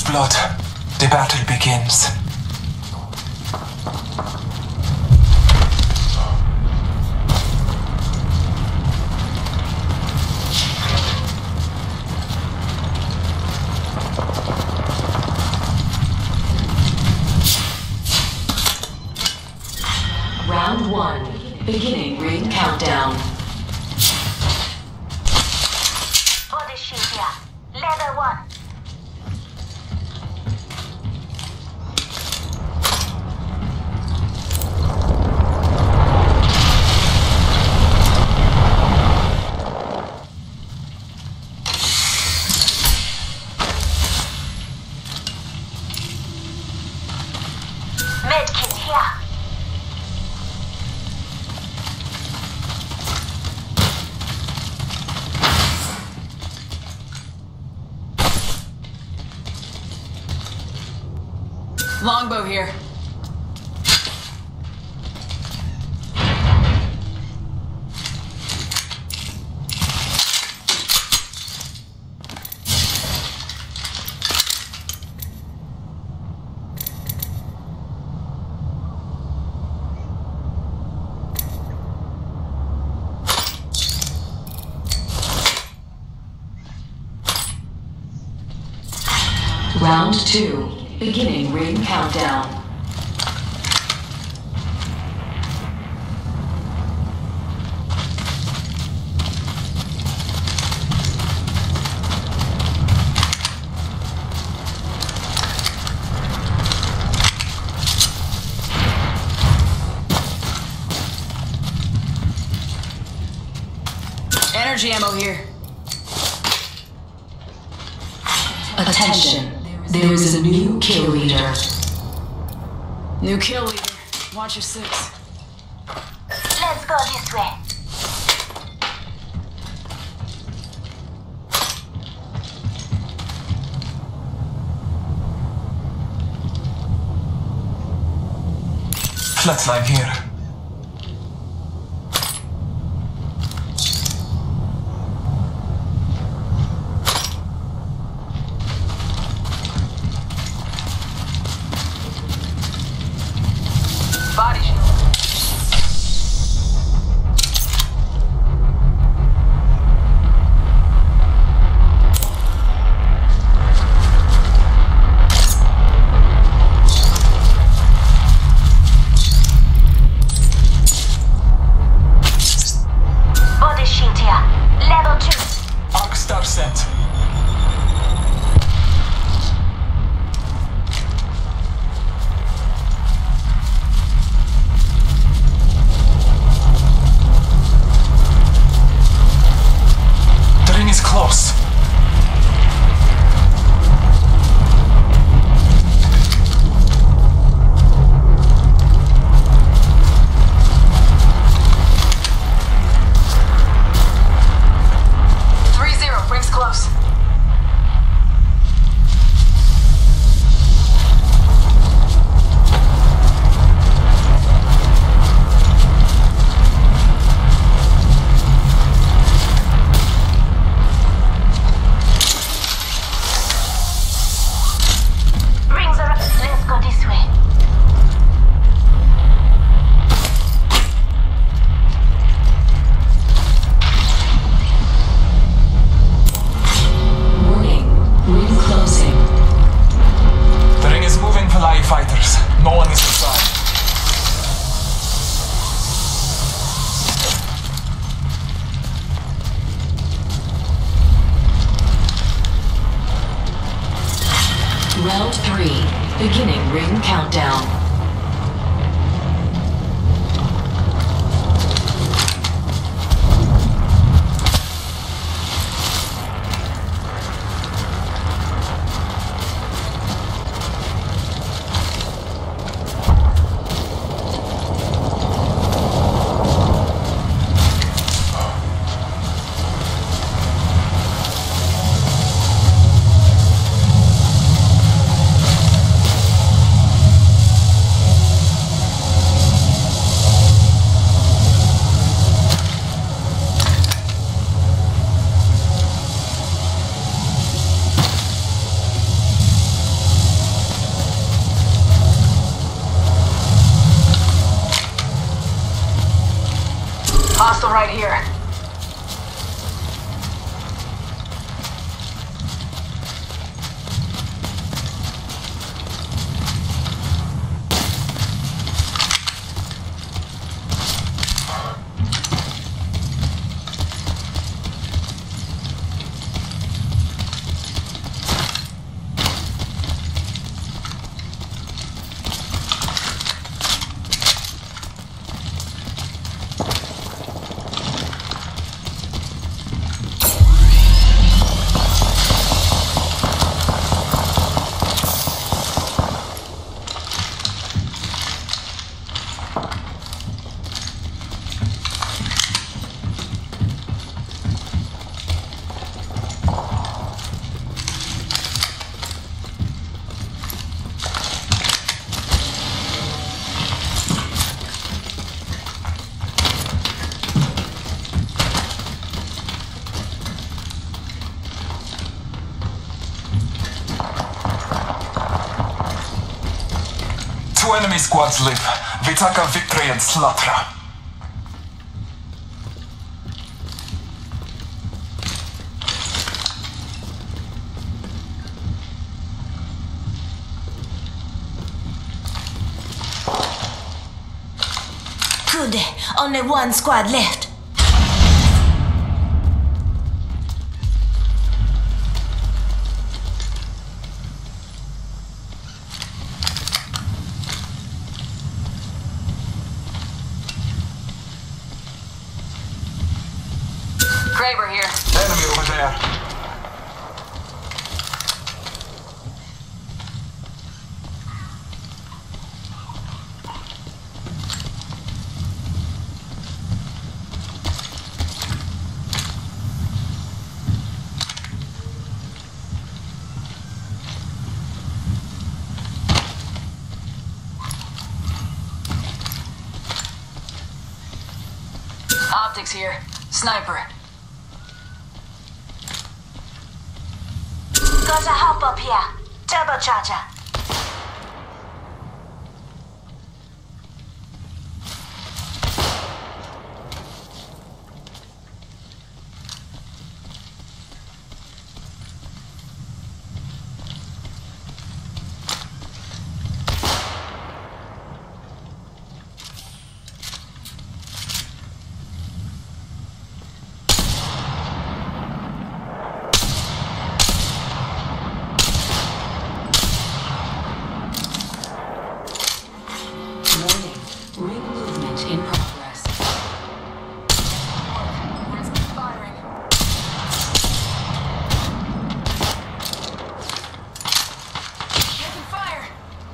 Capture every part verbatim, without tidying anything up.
blood. The battle begins. Round one. Beginning ring countdown. Body shield here. Level one. Medkit here. Longbow here. Round two. Beginning ring countdown. Energy ammo here. Attention. There is a new kill leader. New kill leader. Watch your six. Let's go this way. Flatline here. Body shield. Body shield here. Level two. Arc star set. Hostile right here. Two enemy squads live. Vitaka victory and slaughter. Good. Only one squad left. Kraber here. Enemy over there. Optics here. Sniper. Got a hop up here. Turbocharger. Ring movement in progress. Firing. Taking fire.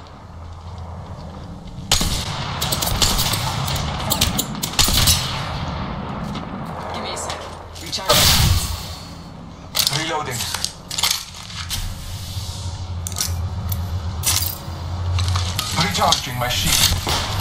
Give me a sec. Recharge. Reloading. Recharging my shield.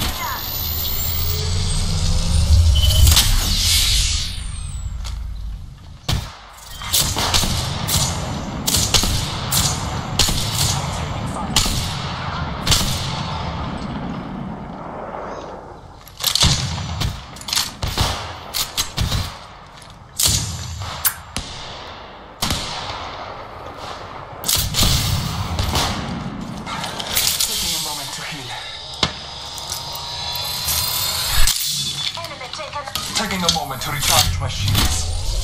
Taking a moment to recharge my shields.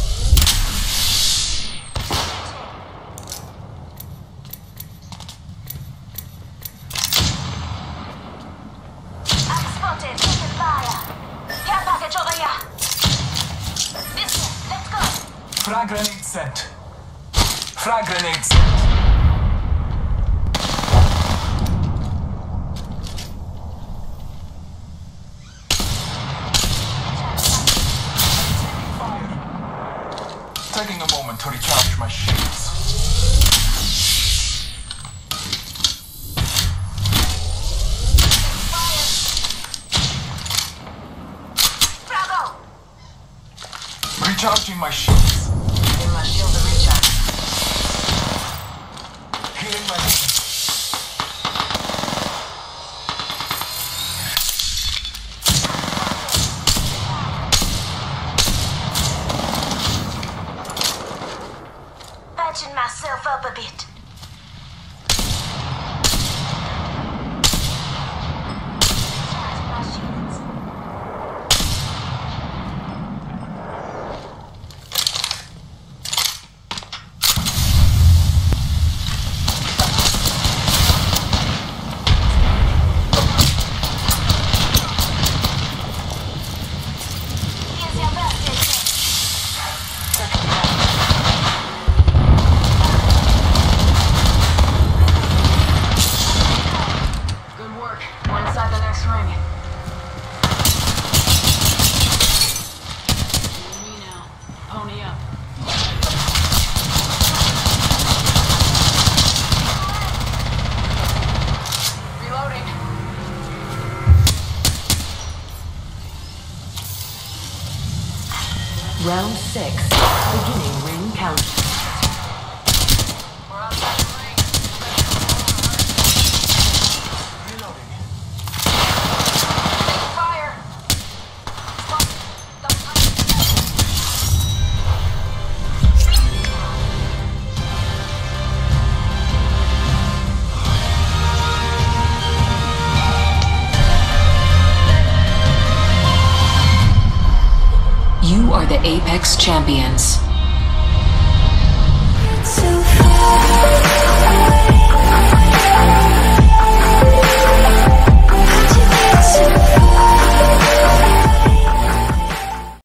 I'm spotted. Taking fire. Care package over here. This way. Let's go. Frag grenade sent. Frag grenade sent. Taking a moment to recharge my shields. Bravo. Recharging my shields. Give my shield a recharge. Healing my shields. inside the next ring. Me now. Pony up. Reloading. Round six, beginning ring count. We're outside the ring. Reloading. Taking fire. Spot. Double punch. You are the Apex Champions. It's so